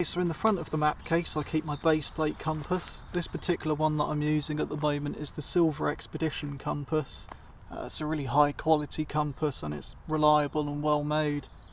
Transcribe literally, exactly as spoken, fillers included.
So in the front of the map case I keep my base plate compass. This particular one that I'm using at the moment is the Silva Expedition compass. Uh, it's a really high quality compass and it's reliable and well made.